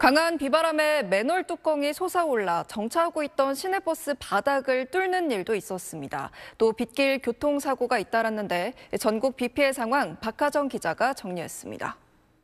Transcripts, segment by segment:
강한 비바람에 맨홀 뚜껑이 솟아올라 정차하고 있던 시내버스 바닥을 뚫는 일도 있었습니다. 또 빗길 교통사고가 잇따랐는데 전국 비 피해 상황 박하정 기자가 정리했습니다.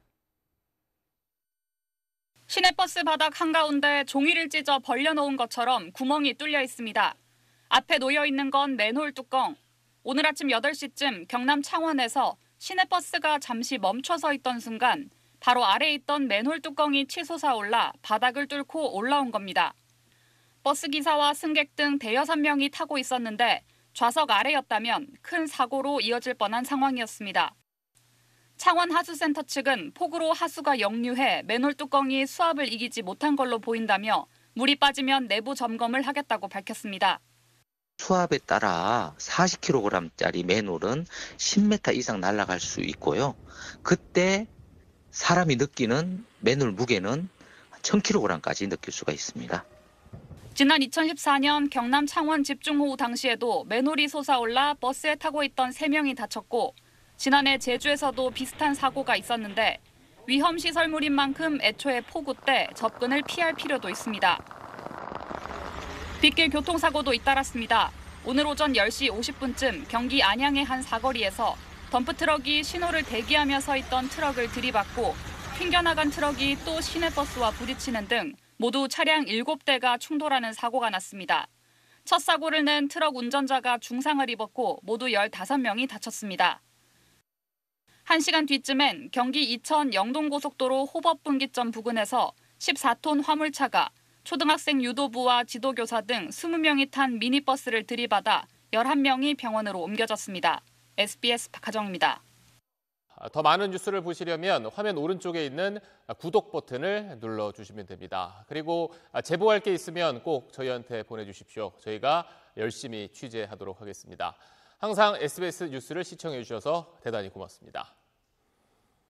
시내버스 바닥 한가운데 종이를 찢어 벌려놓은 것처럼 구멍이 뚫려 있습니다. 앞에 놓여 있는 건 맨홀 뚜껑. 오늘 아침 8시쯤 경남 창원에서 시내버스가 잠시 멈춰서 있던 순간 바로 아래에 있던 맨홀 뚜껑이 치솟아 올라 바닥을 뚫고 올라온 겁니다. 버스 기사와 승객 등 대여섯 명이 타고 있었는데 좌석 아래였다면 큰 사고로 이어질 뻔한 상황이었습니다. 창원 하수센터 측은 폭우로 하수가 역류해 맨홀 뚜껑이 수압을 이기지 못한 걸로 보인다며 물이 빠지면 내부 점검을 하겠다고 밝혔습니다. 수압에 따라 40kg짜리 맨홀은 10m 이상 날아갈 수 있고요. 그때 사람이 느끼는 맨홀 무게는 1000kg까지 느낄 수가 있습니다. 지난 2014년 경남 창원 집중호우 당시에도 맨홀이 솟아올라 버스에 타고 있던 3명이 다쳤고 지난해 제주에서도 비슷한 사고가 있었는데 위험시설물인 만큼 애초에 폭우 때 접근을 피할 필요도 있습니다. 빗길 교통사고도 잇따랐습니다. 오늘 오전 10시 50분쯤 경기 안양의 한 사거리에서 덤프트럭이 신호를 대기하며 서 있던 트럭을 들이받고 튕겨나간 트럭이 또 시내버스와 부딪히는 등 모두 차량 7대가 충돌하는 사고가 났습니다. 첫 사고를 낸 트럭 운전자가 중상을 입었고 모두 15명이 다쳤습니다. 1시간 뒤쯤엔 경기 이천 영동고속도로 호법분기점 부근에서 14톤 화물차가 초등학생 유도부와 지도교사 등 20명이 탄 미니버스를 들이받아 11명이 병원으로 옮겨졌습니다. SBS 박하정입니다. 더 많은 뉴스를 보시려면 화면 오른쪽에 있는 구독 버튼을 눌러주시면 됩니다. 그리고 제보할 게 있으면 꼭 저희한테 보내주십시오. 저희가 열심히 취재하도록 하겠습니다. 항상 SBS 뉴스를 시청해 주셔서 대단히 고맙습니다.